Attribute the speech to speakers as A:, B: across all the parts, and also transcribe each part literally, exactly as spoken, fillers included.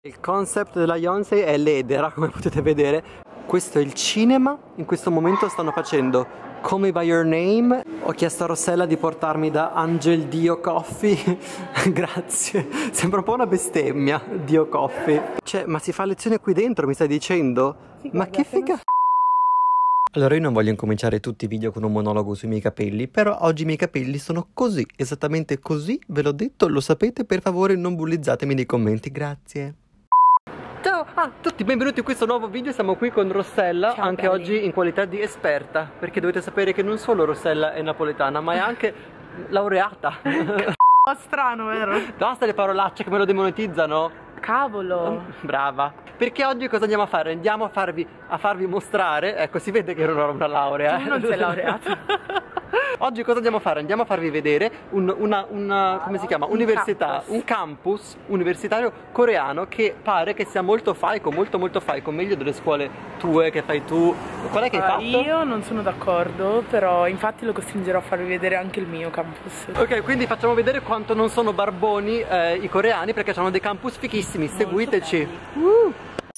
A: Il concept della Beyoncé è l'edera, come potete vedere. Questo è il cinema. In questo momento stanno facendo Call Me By Your Name. Ho chiesto a Rossella di portarmi da Angel Dio Coffee. Grazie. Sembra un po' una bestemmia, Dio Coffee. Cioè, ma si fa lezione qui dentro, mi stai dicendo? Sì, ma che figa. Allora io non voglio incominciare tutti i video con un monologo sui miei capelli, però oggi i miei capelli sono così, esattamente così, ve l'ho detto, lo sapete, per favore non bullizzatemi nei commenti, grazie. Ciao a tutti, benvenuti in questo nuovo video, siamo qui con Rossella. Ciao, anche belli. Oggi in qualità di esperta, perché dovete sapere che non solo Rossella è napoletana, ma è anche laureata.
B: Strano, vero?
A: Basta le parolacce che me lo demonetizzano.
B: Cavolo.
A: Brava. Perché oggi cosa andiamo a fare? Andiamo a farvi, a farvi mostrare. Ecco, si vede che non ho una laurea.
B: Tu non sei laureata.
A: Oggi cosa andiamo a fare? Andiamo a farvi vedere un, una, una, come si chiama?
B: Un
A: Università,
B: campus.
A: un campus universitario coreano che pare che sia molto faico, molto molto faico, meglio delle scuole tue che fai tu. Qual è che hai
B: uh,
A: fatto?
B: Io non sono d'accordo, però infatti lo costringerò a farvi vedere anche il mio campus.
A: Ok, quindi facciamo vedere quanto non sono barboni eh, i coreani, perché hanno dei campus fichissimi, molto seguiteci. Uh.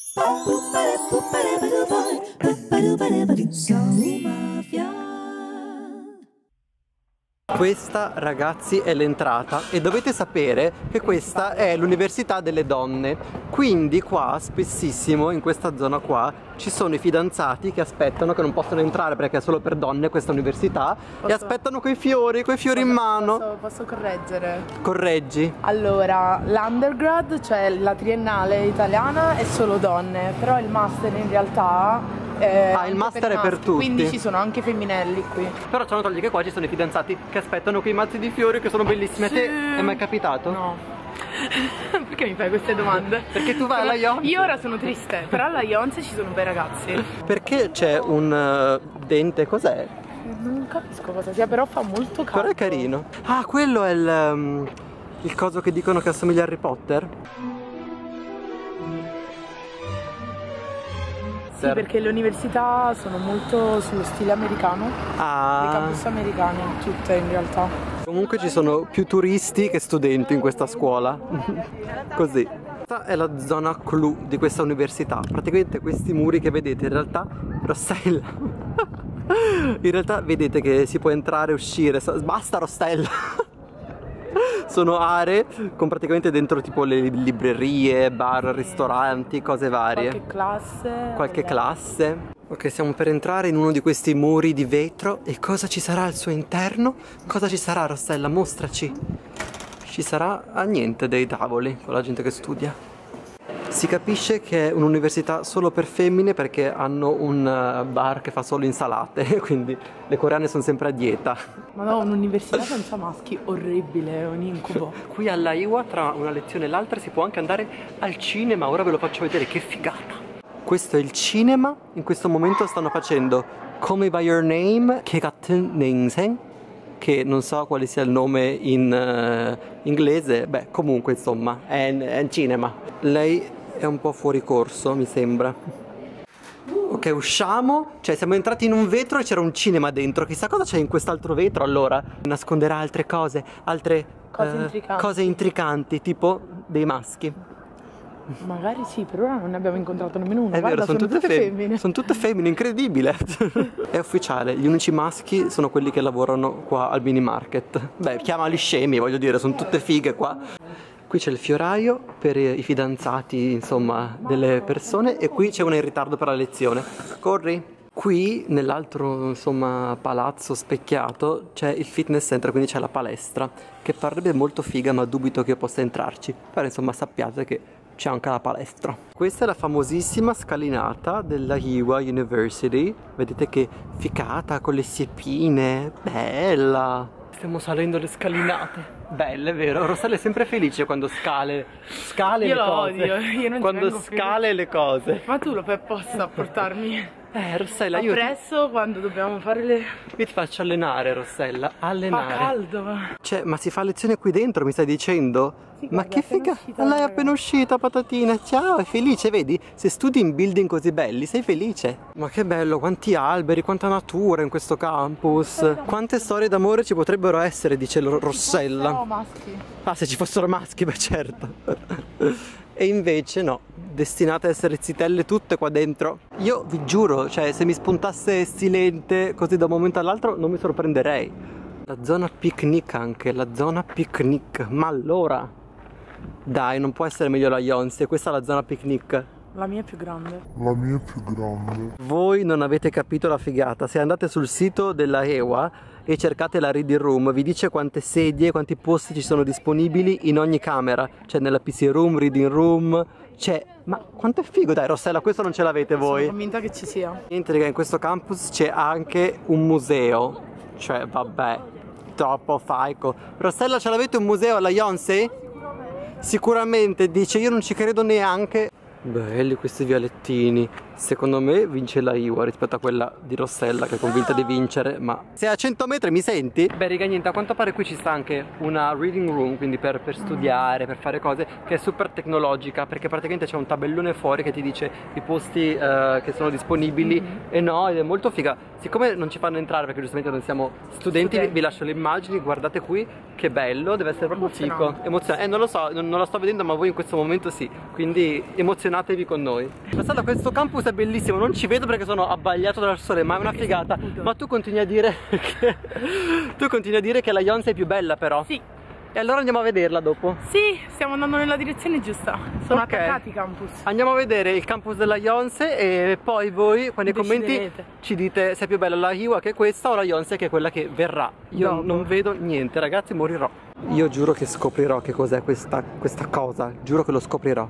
A: Questa, ragazzi, è l'entrata e dovete sapere che questa è l'università delle donne. Quindi qua spessissimo in questa zona qua ci sono i fidanzati che aspettano, che non possono entrare perché è solo per donne questa università. Posso... e aspettano quei fiori, quei fiori
B: posso,
A: in mano.
B: Posso, posso correggere?
A: Correggi.
B: Allora, l'undergrad, cioè la triennale italiana, è solo donne, però il master in realtà Eh,
A: ah, il master per è per tutti.
B: Quindi ci sono anche femminelli qui.
A: Però c'hanno togli che qua ci sono i fidanzati che aspettano quei mazzi di fiori che sono bellissimi.
B: Sì.
A: A te è mai capitato?
B: No. Perché mi fai queste domande?
A: Perché tu vai alla Beyoncé.
B: Io ora sono triste, però alla Beyoncé ci sono bei ragazzi.
A: Perché c'è un uh, dente, cos'è?
B: Non capisco cosa sia, però fa molto caldo.
A: Però è carino. Ah, quello è il, um, il coso che dicono che assomiglia a Harry Potter?
B: Sì, perché le università sono molto sullo stile americano.
A: Ah.
B: Le campus americane, tutte in realtà.
A: Comunque ci sono più turisti che studenti in questa scuola. Così. Questa è la zona clou di questa università. Praticamente questi muri che vedete in realtà, Rossella. In realtà vedete che si può entrare e uscire. Basta, Rossella. Sono aree con praticamente dentro tipo le librerie, bar, ristoranti, cose varie.
B: Qualche classe.
A: Qualche classe. Ok, stiamo per entrare in uno di questi muri di vetro. E cosa ci sarà al suo interno? Cosa ci sarà, Rossella? Mostraci. Ci sarà a niente dei tavoli con la gente che studia. Si capisce che è un'università solo per femmine perché hanno un bar che fa solo insalate, quindi le coreane sono sempre a dieta.
B: Ma no, un'università senza maschi, orribile, è un incubo.
A: Qui alla I W A tra una lezione e l'altra si può anche andare al cinema, ora ve lo faccio vedere, che figata! Questo è il cinema, in questo momento stanno facendo Call Me By Your Name, Ke Gaten Nangseng, che non so quale sia il nome in uh, inglese, beh comunque insomma è un cinema. Lei è un po' fuori corso, mi sembra. Ok, usciamo, cioè siamo entrati in un vetro e c'era un cinema dentro. Chissà cosa c'è in quest'altro vetro allora. Nasconderà altre cose, altre
B: cose,
A: uh,
B: intricanti.
A: cose intricanti, tipo dei maschi.
B: Magari sì, per ora non ne abbiamo incontrato nemmeno uno.
A: È
B: Guarda,
A: vero, sono,
B: sono
A: tutte,
B: tutte
A: fem
B: femmine.
A: Sono tutte femmine, incredibile. È ufficiale, gli unici maschi sono quelli che lavorano qua al mini market. Beh, chiamali scemi, voglio dire, sono tutte fighe qua. Qui c'è il fioraio per i fidanzati, insomma, delle persone. E qui c'è una in ritardo per la lezione. Corri! Qui nell'altro, insomma, palazzo specchiato c'è il fitness center, quindi c'è la palestra, che parrebbe molto figa, ma dubito che io possa entrarci. Però insomma sappiate che c'è anche la palestra. Questa è la famosissima scalinata della Ewha University. Vedete che ficata con le siepine, bella! Stiamo salendo le scalinate. Belle, vero? Rossella è sempre felice quando scale scale
B: io
A: le
B: lo
A: cose.
B: Odio, io non
A: quando
B: ci
A: scale le cose.
B: Ma tu lo fai apposta a portarmi
A: Eh, Rossella, io
B: presso ti... quando dobbiamo fare le...
A: Io ti faccio allenare, Rossella, allenare.
B: Fa caldo.
A: Cioè, ma si fa lezione qui dentro, mi stai dicendo?
B: Sì,
A: ma
B: guarda,
A: che figa!
B: uscita,
A: Lei è
B: raga.
A: appena uscita, patatina. Ciao, è felice, vedi? Se studi in building così belli, sei felice. Ma che bello, quanti alberi, quanta natura in questo campus. Quante storie d'amore ci potrebbero essere, dice Rossella.
B: No, maschi.
A: Ah, se ci fossero maschi, beh certo. E invece no, destinate a essere zitelle tutte qua dentro. Io vi giuro, cioè se mi spuntasse silente così da un momento all'altro non mi sorprenderei. La zona picnic anche, la zona picnic. Ma allora, dai, non può essere meglio la Yonsei, questa è la zona picnic.
B: La mia è più grande.
C: La mia è più grande.
A: Voi non avete capito la figata. Se andate sul sito della EWA e cercate la reading room, vi dice quante sedie, quanti posti ci sono disponibili in ogni camera. Cioè nella P C room, reading room, c'è... Ma quanto è figo, dai Rossella, questo non ce l'avete voi?
B: Sono convinta che ci sia.
A: Niente raga, in questo campus c'è anche un museo. Cioè vabbè, troppo faico. Rossella, ce l'avete un museo alla Yonsei? Sicuramente, dice, io non ci credo neanche. Belli questi vialettini. Secondo me vince la Iwa rispetto a quella di Rossella che è convinta di vincere. Ma sei a cento metri, mi senti? Beh raga, niente, a quanto pare qui ci sta anche una reading room, quindi per, per studiare, per fare cose, che è super tecnologica, perché praticamente c'è un tabellone fuori che ti dice i posti uh, che sono disponibili. Mm-hmm. E no, ed è molto figa. Siccome non ci fanno entrare perché giustamente non siamo studenti, studenti. Vi lascio le immagini, guardate qui, che bello, deve essere proprio figo. Emozionante. Eh non lo so, non, non lo sto vedendo, ma voi in questo momento sì, quindi emozionatevi con noi. Rossella, questo campus è bellissimo, non ci vedo perché sono abbagliato dal sole, ma è una figata. Ma tu continui a dire che tu continui a dire che la Yonsei è più bella però.
B: Sì.
A: E allora andiamo a vederla dopo.
B: Sì, stiamo andando nella direzione giusta. Sono
A: okay.
B: attaccati i campus.
A: Andiamo a vedere il campus della Yonsei e poi voi qua nei commenti ci dite se è più bella la Iwa che è questa o la Yonsei che è quella che verrà. Io dopo. Non vedo niente ragazzi, morirò. Io giuro che scoprirò che cos'è questa, questa cosa, giuro che lo scoprirò.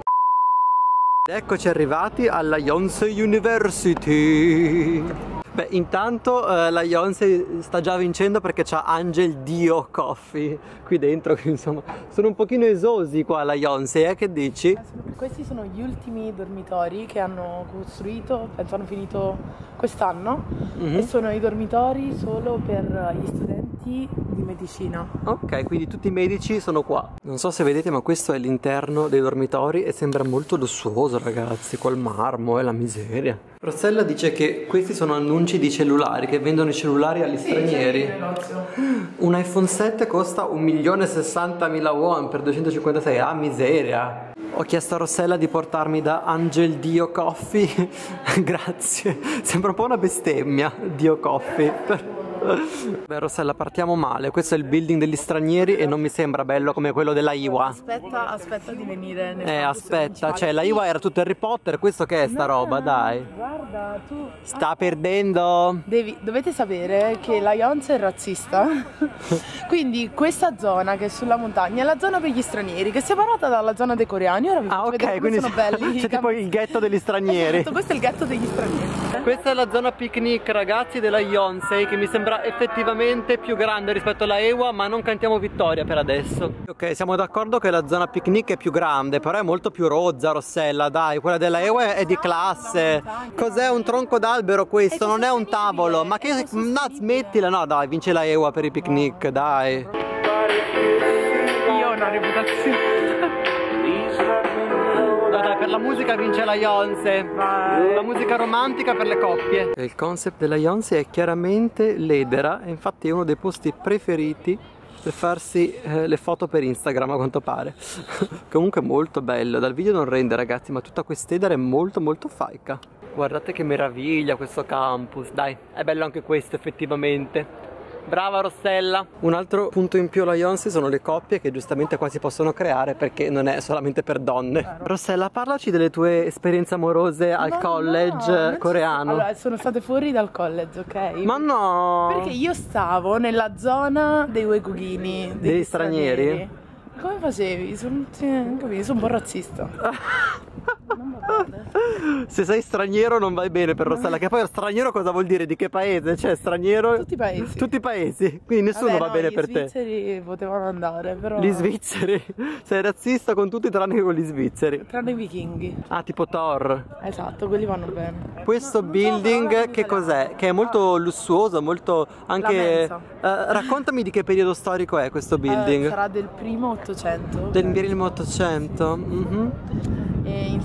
A: Eccoci arrivati alla Yonsei University. Beh, intanto eh, la Yonsei sta già vincendo perché c'ha Angel Dio Coffee qui dentro, quindi insomma sono un pochino esosi qua alla Yonsei, eh, che dici?
B: Questi sono gli ultimi dormitori che hanno costruito, penso hanno finito quest'anno, mm-hmm. e sono i dormitori solo per gli studenti di medicina.
A: Ok, quindi tutti i medici sono qua. Non so se vedete, ma questo è l'interno dei dormitori e sembra molto lussuoso ragazzi, col marmo e la miseria. Rossella dice che questi sono annunci di cellulari, che vendono i cellulari agli sì, stranieri. Un iPhone sette costa un milione e sessantamila won per duecentocinquantasei, ah miseria. Ho chiesto a Rossella di portarmi da Angel Dio Coffee. Grazie, sembra un po' una bestemmia, Dio Coffee. Beh Rossella, partiamo male, questo è il building degli stranieri e non mi sembra bello come quello della Iwa.
B: Aspetta, aspetta di venire nel
A: Eh aspetta, cioè la Iwa era tutto Harry Potter, questo che è sta no, roba, dai.
B: Guarda, tu
A: sta ah, perdendo.
B: Devi, dovete sapere che la Yonsei è razzista. Quindi questa zona che è sulla montagna è la zona per gli stranieri, che è separata dalla zona dei coreani. Ora vi
A: ah,
B: faccio
A: ok,
B: vedere
A: quindi
B: sono belli.
A: C'è tipo il ghetto degli stranieri.
B: Esatto, questo è il ghetto degli stranieri.
A: Questa è la zona picnic ragazzi della Yonsei, che mi sembra effettivamente più grande rispetto alla Ewa, ma non cantiamo vittoria per adesso. Ok, siamo d'accordo che la zona picnic è più grande, però è molto più rozza Rossella, dai, quella della Ewa è di classe. Cos'è un tronco d'albero questo? Non è un tavolo, ma che... no, smettila, no dai, vince la Ewa per i picnic, dai.
B: Io ho una reputazione.
A: No dai, per la musica vince la Yonsei. La musica romantica per le coppie. Il concept della Yonsei è chiaramente l'edera, e infatti è uno dei posti preferiti per farsi eh, le foto per Instagram a quanto pare. Comunque molto bello, dal video non rende ragazzi, ma tutta quest'edera è molto molto faica. Guardate che meraviglia questo campus, dai, è bello anche questo effettivamente. Brava Rossella. Un altro punto in più alla Yonsei sono le coppie che giustamente qua si possono creare perché non è solamente per donne. Claro. Rossella, parlaci delle tue esperienze amorose al no, college no, coreano.
B: Allora, sono state fuori dal college, ok?
A: Ma no!
B: Perché io stavo nella zona dei uegughini, degli,
A: degli stranieri.
B: stranieri. Come facevi? Sono, sono un po' razzista. Non va bene.
A: Se sei straniero non vai bene per Rossella. Che poi straniero cosa vuol dire? Di che paese? Cioè straniero...
B: Tutti i paesi.
A: Tutti i paesi. Quindi nessuno
B: Vabbè,
A: va
B: no,
A: bene per te.
B: Gli svizzeri potevano andare però...
A: Gli svizzeri? Sei razzista con tutti tranne che con gli svizzeri.
B: Tranne i vichinghi.
A: Ah, tipo Thor.
B: Esatto, quelli vanno bene.
A: Questo no, building so, che cos'è? Che è molto lussuoso, molto anche... Uh, raccontami di che periodo storico è questo building.
B: Uh, sarà del primo Ottocento.
A: Del primo Ottocento? Mm-hmm.
B: E